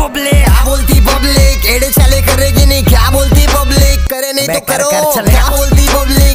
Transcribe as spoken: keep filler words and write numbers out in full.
Public, क्या बोलती public, एड़े चले करेगी नहीं, क्या बोलती पब्लिक, करे नहीं तो करो, क्या बोलती पब्लिक।